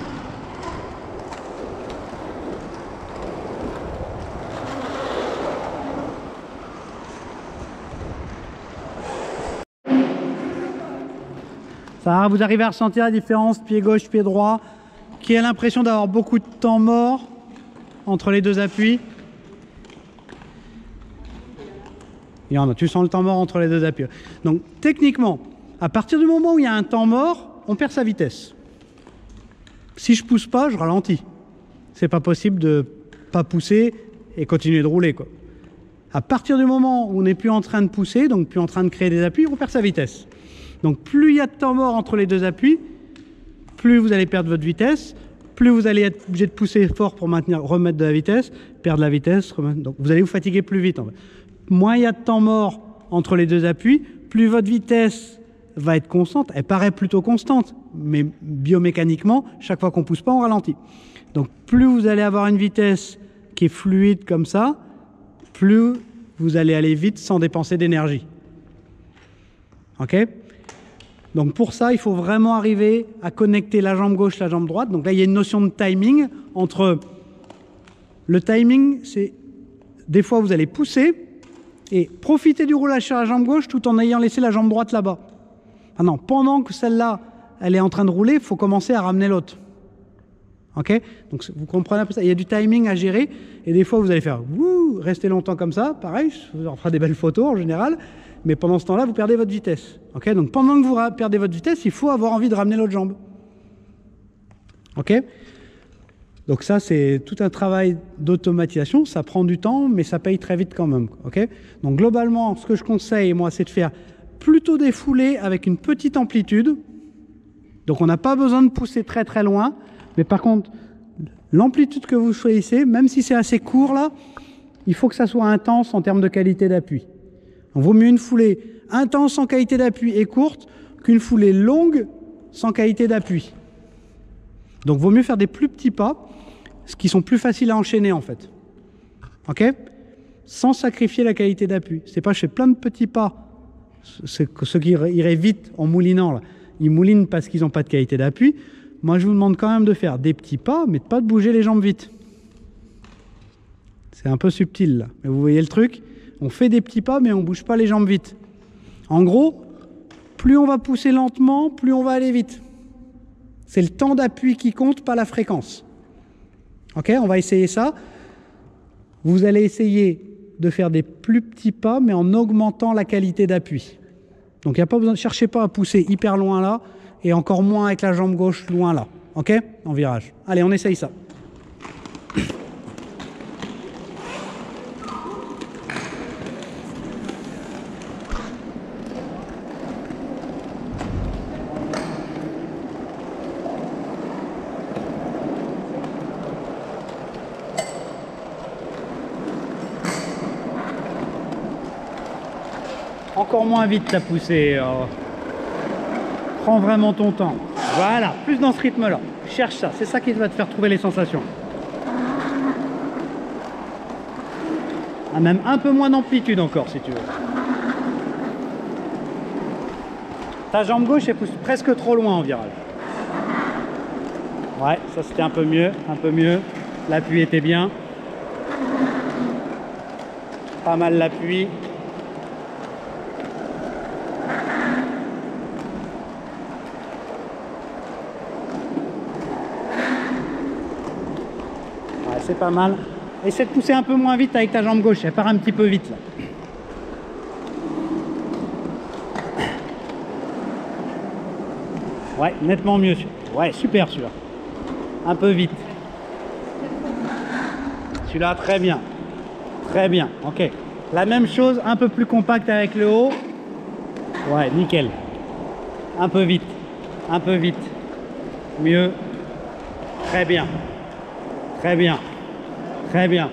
A: Ça va, vous arrivez à ressentir la différence pied gauche, pied droit, qui a l'impression d'avoir beaucoup de temps mort entre les deux appuis. Et tu sens le temps mort entre les deux appuis. Donc techniquement, à partir du moment où il y a un temps mort, on perd sa vitesse. Si je pousse pas, je ralentis. C'est pas possible de pas pousser et continuer de rouler, quoi. À partir du moment où on n'est plus en train de pousser, donc plus en train de créer des appuis, on perd sa vitesse. Donc plus il y a de temps mort entre les deux appuis, plus vous allez perdre votre vitesse, plus vous allez être obligé de pousser fort pour remettre de la vitesse, perdre la vitesse, donc vous allez vous fatiguer plus vite en fait. Moins il y a de temps mort entre les deux appuis, plus votre vitesse va être constante. Elle paraît plutôt constante, mais biomécaniquement, chaque fois qu'on pousse pas, on ralentit. Donc plus vous allez avoir une vitesse qui est fluide comme ça, plus vous allez aller vite sans dépenser d'énergie. Ok ? Donc pour ça, il faut vraiment arriver à connecter la jambe gauche, la jambe droite. Donc là, il y a une notion de timing entre... Le timing, c'est... Des fois, vous allez pousser et profiter du roulage sur la jambe gauche tout en ayant laissé la jambe droite là-bas. Ah non, pendant que celle-là, elle est en train de rouler, il faut commencer à ramener l'autre. Ok ? Donc vous comprenez un peu ça. Il y a du timing à gérer. Et des fois, vous allez faire... Wouh, rester longtemps comme ça. Pareil, je vous en ferai des belles photos en général. Mais pendant ce temps-là, vous perdez votre vitesse. Okay, donc pendant que vous perdez votre vitesse, il faut avoir envie de ramener l'autre jambe. Ok ? Donc ça, c'est tout un travail d'automatisation. Ça prend du temps, mais ça paye très vite quand même. Okay ? Donc globalement, ce que je conseille, moi, c'est de faire plutôt des foulées avec une petite amplitude. Donc on n'a pas besoin de pousser très très loin. Mais par contre, l'amplitude que vous choisissez, même si c'est assez court là, il faut que ça soit intense en termes de qualité d'appui. Il vaut mieux une foulée intense en qualité d'appui et courte qu'une foulée longue sans qualité d'appui. Donc, il vaut mieux faire des plus petits pas, ce qui sont plus faciles à enchaîner en fait. Ok ? Sans sacrifier la qualité d'appui. C'est pas je fais plein de petits pas. Ceux qui iraient vite en moulinant, là, ils moulinent parce qu'ils n'ont pas de qualité d'appui. Moi, je vous demande quand même de faire des petits pas, mais de pas de bouger les jambes vite. C'est un peu subtil là. Mais vous voyez le truc ? On fait des petits pas, mais on ne bouge pas les jambes vite. En gros, plus on va pousser lentement, plus on va aller vite. C'est le temps d'appui qui compte, pas la fréquence. Ok, on va essayer ça. Vous allez essayer de faire des plus petits pas, mais en augmentant la qualité d'appui. Donc, il n'y a pas besoin, cherchez pas à pousser hyper loin là, et encore moins avec la jambe gauche loin là. Ok, en virage. Allez, on essaye ça. Encore moins vite ta poussée. Prends vraiment ton temps. Voilà, plus dans ce rythme-là. Cherche ça, c'est ça qui va te faire trouver les sensations. Ah, même un peu moins d'amplitude encore si tu veux. Ta jambe gauche elle pousse presque trop loin en virage. Ouais, ça c'était un peu mieux, un peu mieux. L'appui était bien. Pas mal l'appui. C'est pas mal. Essaie de pousser un peu moins vite avec ta jambe gauche, elle part un petit peu vite là. Ouais, nettement mieux. Ouais, super celui-là. Un peu vite. Celui-là, très bien. Très bien, ok. La même chose, un peu plus compact avec le haut. Ouais, nickel. Un peu vite. Un peu vite. Mieux. Très bien. Très bien. Très bien.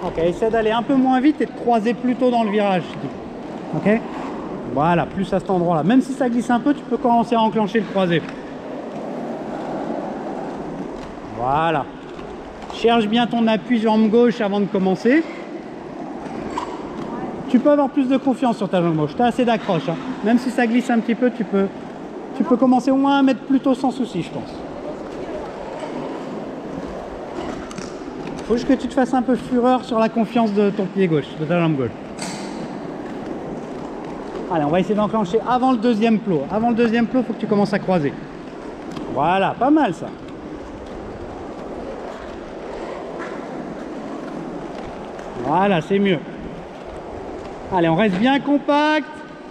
A: Ok, essaie d'aller un peu moins vite et de croiser plus tôt dans le virage. Ok. Voilà, plus à cet endroit-là. Même si ça glisse un peu, tu peux commencer à enclencher le croisé. Voilà. Cherche bien ton appui jambe gauche avant de commencer. Tu peux avoir plus de confiance sur ta jambe gauche. Tu as assez d'accroche. Hein. Même si ça glisse un petit peu, tu peux commencer au moins à mettre plus tôt sans souci, je pense. Faut juste que tu te fasses un peu fureur sur la confiance de ton pied gauche, de ta jambe gauche. Allez, on va essayer d'enclencher avant le deuxième plot. Avant le deuxième plot, il faut que tu commences à croiser. Voilà, pas mal ça. Voilà, c'est mieux. Allez, on reste bien compact.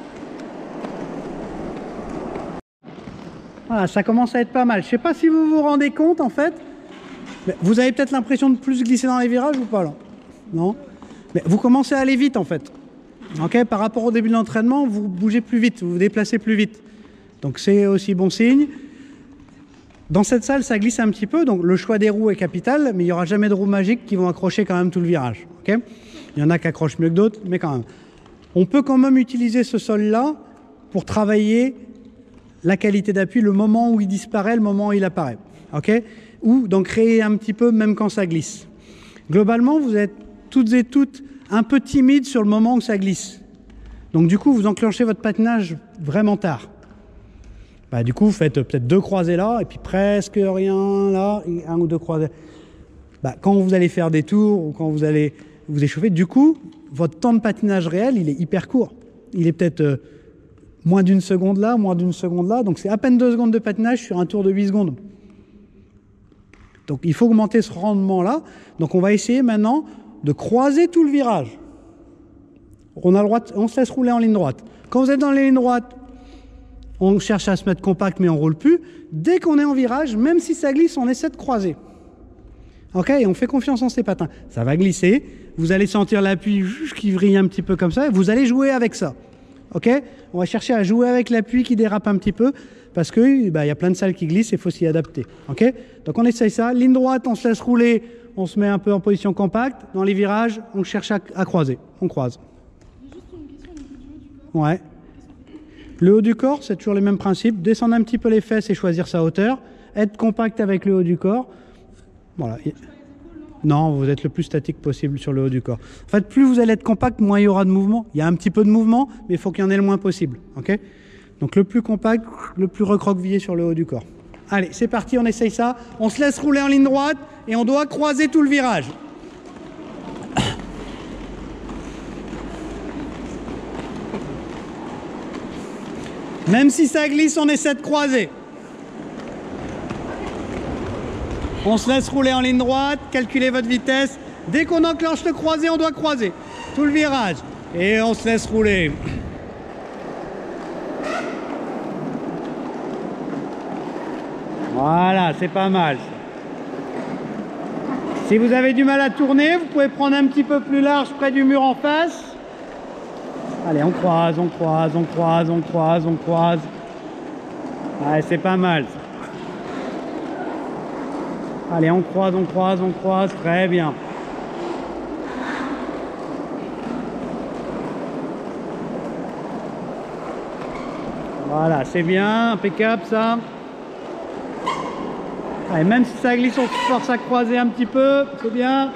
A: Voilà, ça commence à être pas mal. Je sais pas si vous vous rendez compte en fait. Mais vous avez peut-être l'impression de plus glisser dans les virages ou pas là? Non? Mais vous commencez à aller vite en fait. Ok, par rapport au début de l'entraînement, vous bougez plus vite, vous vous déplacez plus vite. Donc c'est aussi bon signe. Dans cette salle, ça glisse un petit peu, donc le choix des roues est capital, mais il n'y aura jamais de roues magiques qui vont accrocher quand même tout le virage. Okay, il y en a qui accrochent mieux que d'autres, mais quand même. On peut quand même utiliser ce sol-là pour travailler la qualité d'appui, le moment où il disparaît, le moment où il apparaît. Okay, ou d'en créer un petit peu même quand ça glisse. Globalement, vous êtes toutes et toutes un peu timides sur le moment où ça glisse. Donc du coup, vous enclenchez votre patinage vraiment tard. Bah, du coup, vous faites peut-être 2 croisés là, et puis presque rien là, et 1 ou 2 croisés. Bah, quand vous allez faire des tours, ou quand vous allez vous échauffer, du coup, votre temps de patinage réel, il est hyper court. Il est peut-être moins d'1 seconde là, moins d'1 seconde là, donc c'est à peine 2 secondes de patinage sur un tour de 8 secondes. Donc il faut augmenter ce rendement-là. Donc on va essayer maintenant de croiser tout le virage. On a le droit, on se laisse rouler en ligne droite. Quand vous êtes dans la ligne droite, on cherche à se mettre compact, mais on ne roule plus. Dès qu'on est en virage, même si ça glisse, on essaie de croiser. Ok, et on fait confiance en ses patins. Ça va glisser. Vous allez sentir l'appui qui vrille un petit peu comme ça. Vous allez jouer avec ça. Ok, on va chercher à jouer avec l'appui qui dérape un petit peu. Parce qu'il y a plein de salles qui glissent et il faut s'y adapter. Okay, donc on essaye ça. Ligne droite, on se laisse rouler, on se met un peu en position compacte. Dans les virages, on cherche à croiser. On croise.
C: Juste une question au niveau du haut du corps.
A: Ouais. Le haut du corps, c'est toujours les mêmes principes. Descendre un petit peu les fesses et choisir sa hauteur. Être compact avec le haut du corps. Voilà. Non, vous êtes le plus statique possible sur le haut du corps. En fait, plus vous allez être compact, moins il y aura de mouvement. Il y a un petit peu de mouvement, mais il faut qu'il y en ait le moins possible. Okay, donc le plus compact, le plus recroquevillé sur le haut du corps. Allez, c'est parti, on essaye ça. On se laisse rouler en ligne droite et on doit croiser tout le virage. Même si ça glisse, on essaie de croiser. On se laisse rouler en ligne droite, calculez votre vitesse. Dès qu'on enclenche le croisé, on doit croiser tout le virage. Et on se laisse rouler. Voilà, c'est pas mal. Si vous avez du mal à tourner, vous pouvez prendre un petit peu plus large près du mur en face. Allez, on croise, on croise, on croise, on croise, on croise. Allez, c'est pas mal. Allez, on croise, on croise, on croise. Très bien. Voilà, c'est bien, impeccable ça. Allez, même si ça glisse, on se force à croiser un petit peu, c'est bien.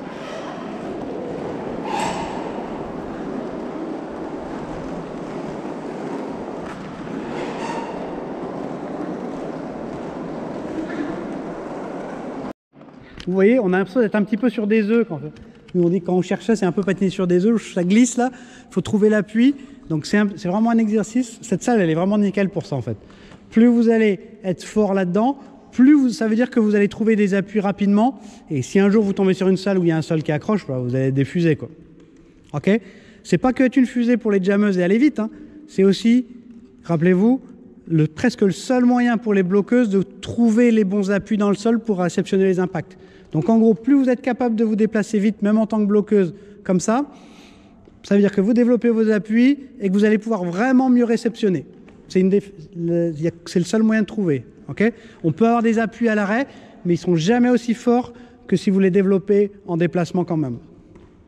A: Vous voyez, on a l'impression d'être un petit peu sur des œufs. Nous on dit quand on cherche ça, c'est un peu patiner sur des œufs, ça glisse là, il faut trouver l'appui. Donc c'est vraiment un exercice. Cette salle, elle est vraiment nickel pour ça en fait. Plus vous allez être fort là-dedans, ça veut dire que vous allez trouver des appuis rapidement. Et si un jour vous tombez sur une salle où il y a un sol qui accroche, bah, vous allez défuser quoi. Ok, c'est pas que être une fusée pour les jammeuses et aller vite. Hein. C'est aussi, rappelez-vous, presque le seul moyen pour les bloqueuses de trouver les bons appuis dans le sol pour réceptionner les impacts. Donc en gros, plus vous êtes capable de vous déplacer vite, même en tant que bloqueuse, comme ça veut dire que vous développez vos appuis et que vous allez pouvoir vraiment mieux réceptionner. C'est le seul moyen de trouver. Okay, on peut avoir des appuis à l'arrêt, mais ils ne sont jamais aussi forts que si vous les développez en déplacement quand même.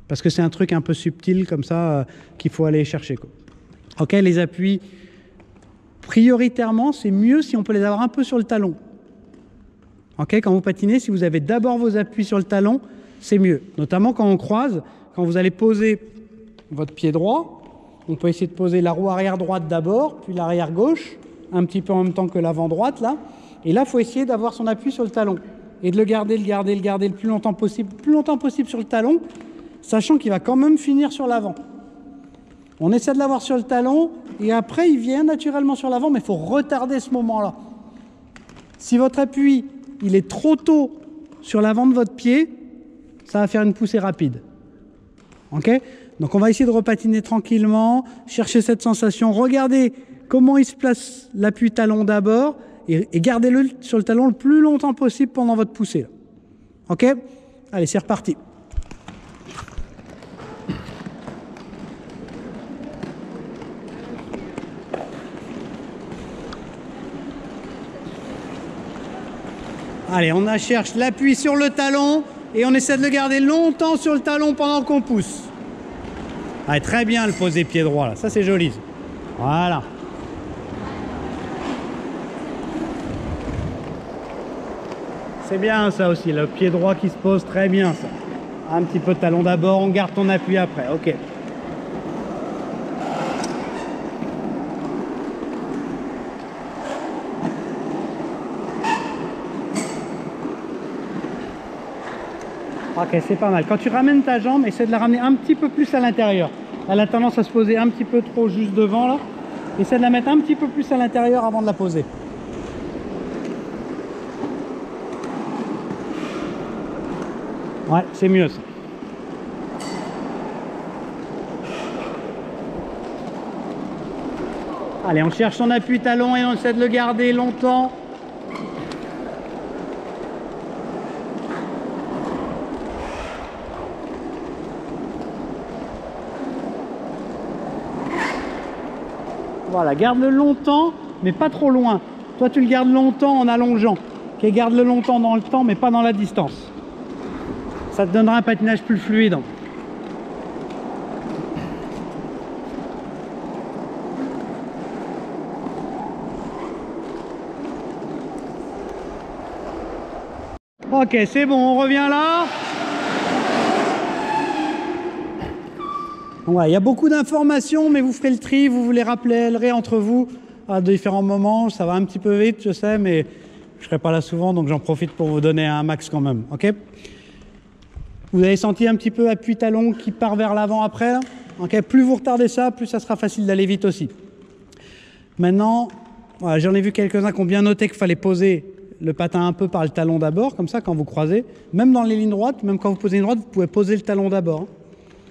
A: parce que c'est un truc un peu subtil comme ça qu'il faut aller chercher, quoi. Ok, les appuis, prioritairement, c'est mieux si on peut les avoir un peu sur le talon. Ok, quand vous patinez, si vous avez d'abord vos appuis sur le talon, c'est mieux. Notamment quand on croise, quand vous allez poser votre pied droit, on peut essayer de poser la roue arrière droite d'abord, puis l'arrière gauche, un petit peu en même temps que l'avant droite, là. Et là, il faut essayer d'avoir son appui sur le talon. Et de le garder le plus longtemps possible sur le talon, sachant qu'il va quand même finir sur l'avant. On essaie de l'avoir sur le talon, et après, il vient naturellement sur l'avant, mais il faut retarder ce moment-là. Si votre appui, il est trop tôt sur l'avant de votre pied, ça va faire une poussée rapide. Ok ? Donc on va essayer de repatiner tranquillement, chercher cette sensation, regardez comment il se place l'appui talon d'abord, et gardez-le sur le talon le plus longtemps possible pendant votre poussée. Ok ? Allez, c'est reparti. Allez, on cherche l'appui sur le talon et on essaie de le garder longtemps sur le talon pendant qu'on pousse. Allez, très bien le poser pied droit là, ça c'est joli. Voilà. C'est bien ça aussi, le pied droit qui se pose très bien ça. Un petit peu de talon d'abord, on garde ton appui après, ok. Ok, c'est pas mal. Quand tu ramènes ta jambe, essaie de la ramener un petit peu plus à l'intérieur. Elle a tendance à se poser un petit peu trop juste devant là. Essaie de la mettre un petit peu plus à l'intérieur avant de la poser. Ouais, c'est mieux ça. Allez, on cherche son appui talon et on essaie de le garder longtemps. Voilà, garde-le longtemps, mais pas trop loin. Toi, tu le gardes longtemps en allongeant. Okay, garde-le longtemps dans le temps, mais pas dans la distance. Ça te donnera un patinage plus fluide. Ok, c'est bon, on revient là. Ouais, il y a beaucoup d'informations, mais vous ferez le tri, vous les rappellerez entre vous à différents moments. Ça va un petit peu vite, je sais, mais je ne serai pas là souvent, donc j'en profite pour vous donner un max quand même. Ok ? Vous avez senti un petit peu appui talon qui part vers l'avant après là. Ok, plus vous retardez ça, plus ça sera facile d'aller vite aussi. Maintenant, voilà, j'en ai vu quelques-uns qui ont bien noté qu'il fallait poser le patin un peu par le talon d'abord, comme ça quand vous croisez. Même dans les lignes droites, même quand vous posez une droite, vous pouvez poser le talon d'abord. Ok ?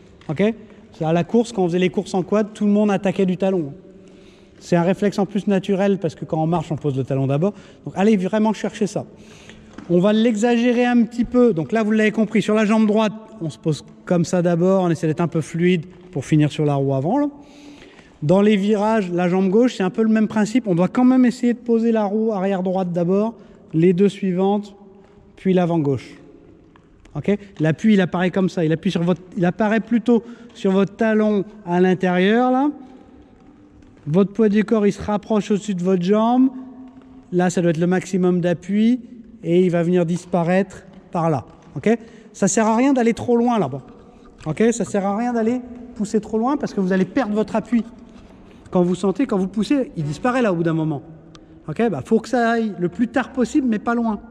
A: À la course, quand on faisait les courses en quad, tout le monde attaquait du talon. C'est un réflexe en plus naturel parce que quand on marche, on pose le talon d'abord. Donc allez vraiment chercher ça. On va l'exagérer un petit peu. Donc là, vous l'avez compris, sur la jambe droite, on se pose comme ça d'abord. On essaie d'être un peu fluide pour finir sur la roue avant. Là. Dans les virages, la jambe gauche, c'est un peu le même principe. On doit quand même essayer de poser la roue arrière droite d'abord, les deux suivantes, puis l'avant gauche. Okay. L'appui, il apparaît comme ça. Il apparaît plutôt sur votre talon à l'intérieur. Là. Votre poids du corps, il se rapproche au-dessus de votre jambe. Là, ça doit être le maximum d'appui. Et il va venir disparaître par là. Okay. Ça ne sert à rien d'aller trop loin là-bas. Okay. Ça ne sert à rien d'aller pousser trop loin parce que vous allez perdre votre appui. Quand vous sentez, quand vous poussez, il disparaît là au bout d'un moment. Okay. Bah, faut que ça aille le plus tard possible, mais pas loin.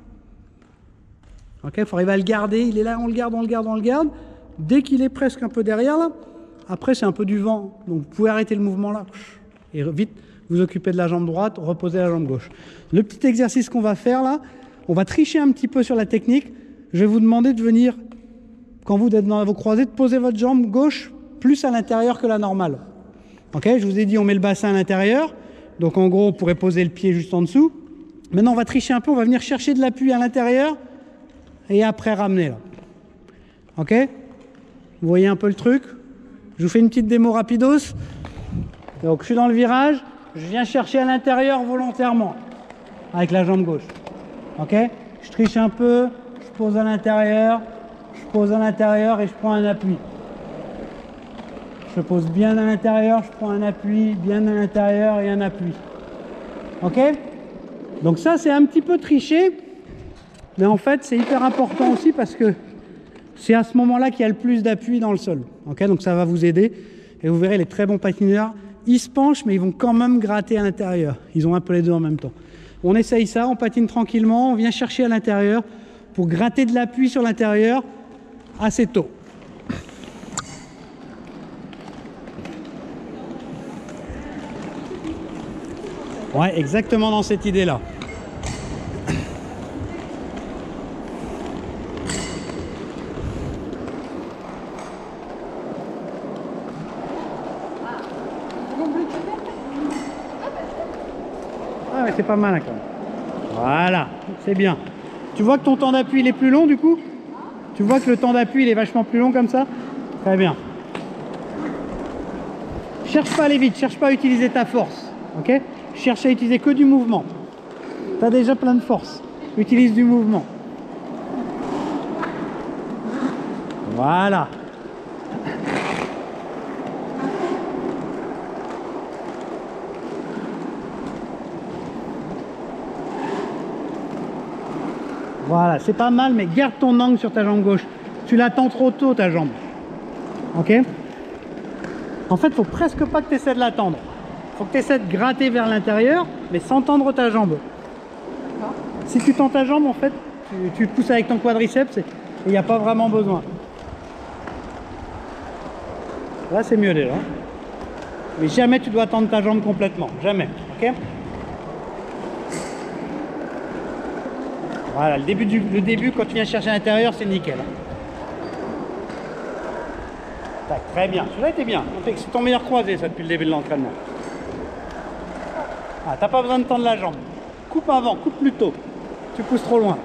A: Il faut arriver à le garder, il est là, on le garde, on le garde, on le garde. Dès qu'il est presque un peu derrière, là, après c'est un peu du vent. Donc vous pouvez arrêter le mouvement là. Et vite, vous occupez de la jambe droite, reposez la jambe gauche. Le petit exercice qu'on va faire là, on va tricher un petit peu sur la technique. Je vais vous demander de venir, quand vous êtes dans vos croisées, de poser votre jambe gauche plus à l'intérieur que la normale. Je vous ai dit, on met le bassin à l'intérieur. Donc en gros, on pourrait poser le pied juste en dessous. Maintenant, on va tricher un peu, on va venir chercher de l'appui à l'intérieur. Et après ramener là. Ok ? Vous voyez un peu le truc ? Je vous fais une petite démo rapidos. Donc je suis dans le virage, je viens chercher à l'intérieur volontairement. Avec la jambe gauche. Ok ? Je triche un peu, je pose à l'intérieur, je pose à l'intérieur et je prends un appui. Je pose bien à l'intérieur, je prends un appui, bien à l'intérieur et un appui. Ok? Donc ça, c'est un petit peu triché, mais en fait, c'est hyper important aussi parce que c'est à ce moment-là qu'il y a le plus d'appui dans le sol. Ok? Donc ça va vous aider. Et vous verrez, les très bons patineurs, ils se penchent, mais ils vont quand même gratter à l'intérieur. Ils ont un peu les deux en même temps. On essaye ça, on patine tranquillement, on vient chercher à l'intérieur pour gratter de l'appui sur l'intérieur assez tôt. Ouais, exactement dans cette idée-là. Ah ouais, c'est pas mal quand même. Voilà, c'est bien. Tu vois que ton temps d'appui il est plus long du coup? Tu vois que le temps d'appui il est vachement plus long comme ça? Très bien. Cherche pas à aller vite, cherche pas à utiliser ta force. Ok? Cherche à utiliser que du mouvement. Tu as déjà plein de force. Utilise du mouvement. Voilà. Voilà, c'est pas mal, mais garde ton angle sur ta jambe gauche. Tu la tends trop tôt, ta jambe. Ok? En fait, il faut presque pas que tu essaies de la tendre. Il faut que tu essaies de gratter vers l'intérieur, mais sans tendre ta jambe. Si tu tends ta jambe, en fait, tu pousses avec ton quadriceps et il n'y a pas vraiment besoin. Là, c'est mieux déjà. Mais jamais tu dois tendre ta jambe complètement. Jamais. Ok? Voilà, le début, quand tu viens chercher à l'intérieur, c'est nickel. Tac, très bien. Celui-là était bien. C'est ton meilleur croisé, ça, depuis le début de l'entraînement. Ah, t'as pas besoin de tendre la jambe. Coupe avant, coupe plus tôt. Tu pousses trop loin.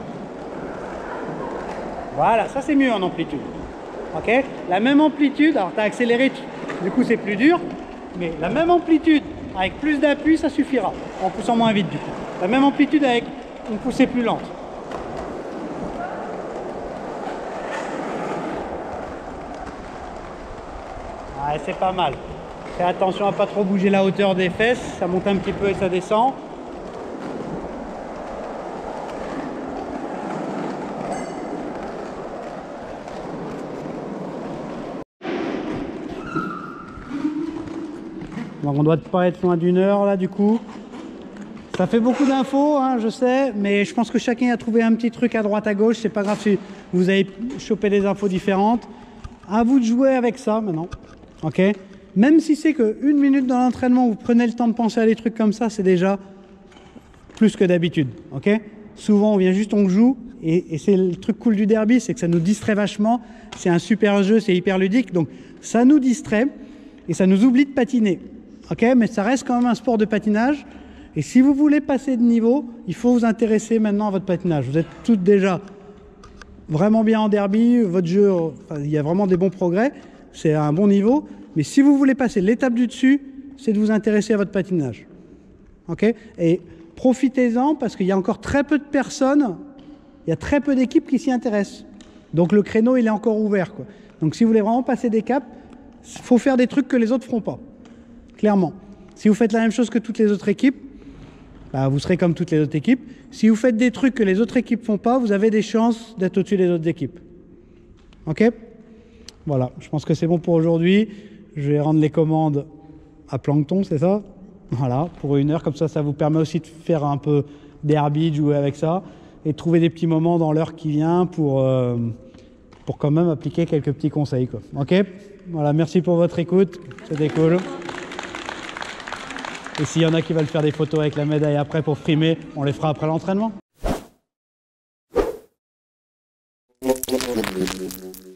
A: Voilà, ça c'est mieux en amplitude. Ok? La même amplitude, alors tu as accéléré, du coup c'est plus dur, mais la même amplitude avec plus d'appui, ça suffira. En poussant moins vite du coup. La même amplitude avec une poussée plus lente. Ouais, c'est pas mal. Fais attention à pas trop bouger la hauteur des fesses, ça monte un petit peu et ça descend. Donc on doit pas être loin d'une heure là du coup. Ça fait beaucoup d'infos, hein, je sais, mais je pense que chacun a trouvé un petit truc à droite à gauche. C'est pas grave si vous avez chopé des infos différentes. À vous de jouer avec ça maintenant. Ok? Même si c'est qu'une minute dans l'entraînement, vous prenez le temps de penser à des trucs comme ça, c'est déjà plus que d'habitude. Ok? Souvent, on vient juste, on joue, et c'est le truc cool du derby, c'est que ça nous distrait vachement. C'est un super jeu, c'est hyper ludique, donc ça nous distrait et ça nous oublie de patiner. Ok? Mais ça reste quand même un sport de patinage. Et si vous voulez passer de niveau, il faut vous intéresser maintenant à votre patinage. Vous êtes toutes déjà vraiment bien en derby, votre jeu, enfin, il y a vraiment des bons progrès, c'est à un bon niveau. Mais si vous voulez passer l'étape du dessus, c'est de vous intéresser à votre patinage. Ok? Et profitez-en parce qu'il y a encore très peu de personnes, il y a très peu d'équipes qui s'y intéressent. Donc le créneau, il est encore ouvert, quoi. Donc si vous voulez vraiment passer des caps, il faut faire des trucs que les autres ne feront pas. Clairement. Si vous faites la même chose que toutes les autres équipes, bah, vous serez comme toutes les autres équipes. Si vous faites des trucs que les autres équipes ne font pas, vous avez des chances d'être au-dessus des autres équipes. Ok? Voilà, je pense que c'est bon pour aujourd'hui. Je vais rendre les commandes à Plankton, c'est ça? Voilà, pour 1 heure, comme ça, ça vous permet aussi de faire un peu derby, de jouer avec ça, et de trouver des petits moments dans l'heure qui vient pour quand même appliquer quelques petits conseils, quoi. Ok? Voilà, merci pour votre écoute, c'était cool. Et s'il y en a qui veulent faire des photos avec la médaille après pour frimer, on les fera après l'entraînement.